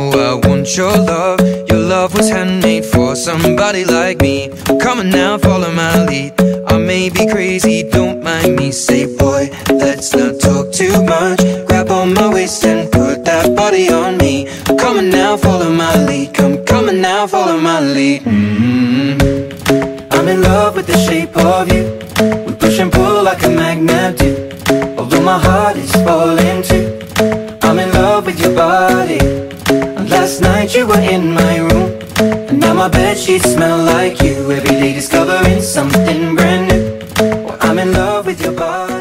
I want your love. Your love was handmade for somebody like me. Come on now, follow my lead. I may be crazy, don't mind me. Say boy, let's not talk too much. Grab on my waist and put that body on me. Come on now, follow my lead. Come on now, follow my lead. I'm in love with the shape of you. We push and pull like a magnet do. Although my heart is falling too, I'm in love with your body. Last night you were in my room, and now my bedsheets smell like you. Every day discovering something brand new. Well, I'm in love with your body.